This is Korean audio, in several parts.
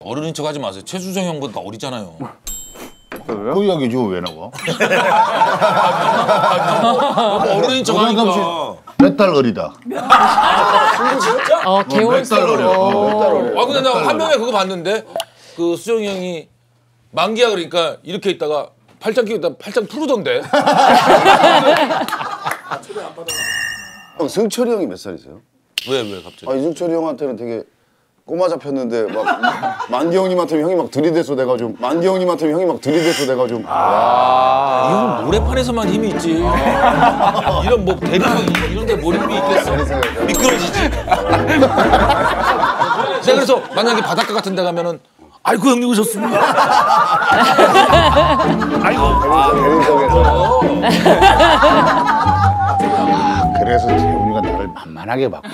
어른인 척하지 마세요. 최수정 형보다 어리잖아요. 그 이야기 지금 왜 나와? 어른인 척하니까. 몇 달 어리다. 진짜? 개월 몇 달 어려. 아 근데 나 한 명에 그거 봤는데 그 수정이 형이 만기야 그러니까 이렇게 있다가 팔짱 끼고 있다가 팔짱 풀르던데. 형 승철이 형이 몇 살이세요? 왜 갑자기? 아 이승철이 형한테는 되게 꼬마 잡혔는데 막 만기 형님한테 형이 막 들이대서 내가 좀 만기 형님한테 형이 막 들이대서 내가 좀 이건 모래판에서만 힘이 있지. 이런 뭐 대리석 이런 데 몰입이 있겠어. 미끄러지지. 내가 그래서 만약에 바닷가 같은 데 가면은 아이고 형님 오셨습니다. 아이고. 대리석에서 그래서 재훈이가 나를 만만하게 봤고.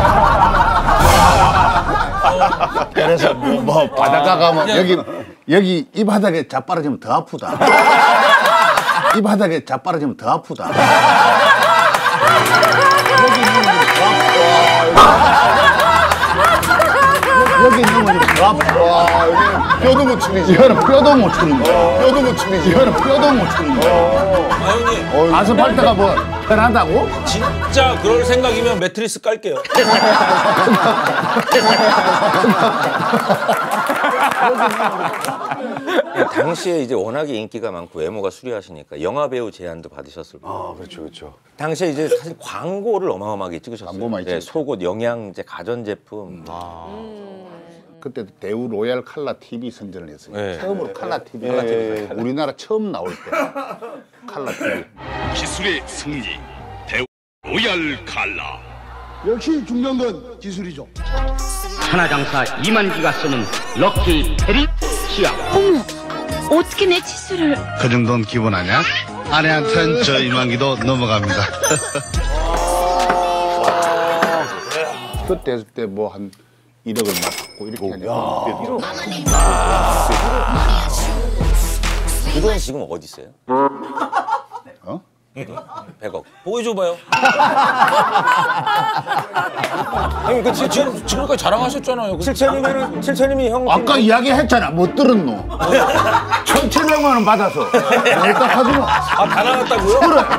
그래서 뭐 바닷가 가면 여기 이 바닥에 자빠라지면 더 아프다. 이 바닥에 자빠라지면 더 아프다. 여기 있는 건 더 아프다. 와 여기 뼈도 못 추리지. 이거는 뼈도 못 추는 거야. 뼈도 못 추리지. 이거는 뼈도 못 추는 거야. 아 형님 아스팔트가 뭐 편하다고? 진짜 그럴 생각이면 매트리스 깔게요. 당시에 이제 워낙에 인기가 많고 외모가 수려하시니까 영화 배우 제안도 받으셨을 거예요. 아 그렇죠 그렇죠. 당시에 이제 사실 광고를 어마어마하게 찍으셨어요. 광고 많이 네, 찍었죠. 속옷, 영양제, 가전제품. 그때 대우 로얄 칼라 TV 선전을 했어요. 네. 처음으로 칼라 TV. 우리나라 처음 나올 때 칼라 TV. 기술의 승리 대우 로얄 칼라. 역시 중요한 건 기술이죠. 천하장사 이만기가 쓰는 럭키 페리 치약. 어머, 어떻게 내 치수를... 그 정도는 기본 아니야? 아내한텐 저 이만기도 넘어갑니다. 그때 뭐 한 1억을 받고 이렇게 하니까. 그 돈 지금 어디 있어요? 어? 100억. 보여줘봐요. 형님 그 지금까지 자랑하셨잖아요. 7천이면은 형. 아까 이야기했잖아. 못 들었노. 1,700만 원 받아서 뭘딱 하지 마. 다 나갔다고요?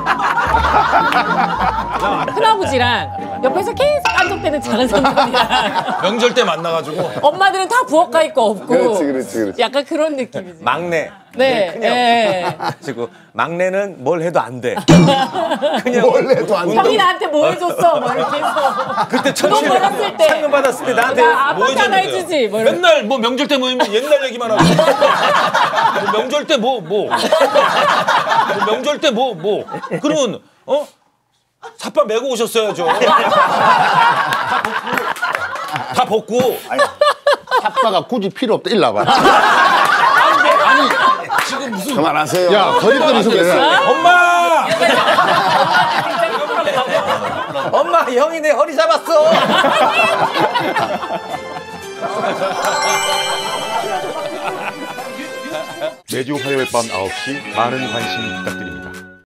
큰아버지랑 옆에서 계속 깐족대는 작은 삼촌이랑 명절 때 만나가지고 엄마들은 다 부엌가 있고 없고 그렇지. 약간 그런 느낌이지. 막내. 네. 큰형. 네. 그리고 막내는 뭘 해도 안 돼. 뭘 해도 안 돼. 형이 나한테 뭐 해줬어? 뭐 이렇게 해서 그때 돈 벌었을 때 상금 받았을 때 나한테 나 뭐 아빠가 하나 해줬는데요? 해주지. 뭐 이런. 맨날 뭐 명절 때 모이면 옛날 얘기만 하고 뭐 명절 때 뭐 명절 때 뭐 그러면 삿바 메고 오셨어야죠. 다 벗고. 삿바가 굳이 필요 없다. 일로 와봐. 아니 지금 무슨 그만하세요. 야, 거리거리서 그래. 엄마 엄마 형이 내 허리 잡았어. 매주 화요일 밤 9시 많은 관심 부탁드립니다.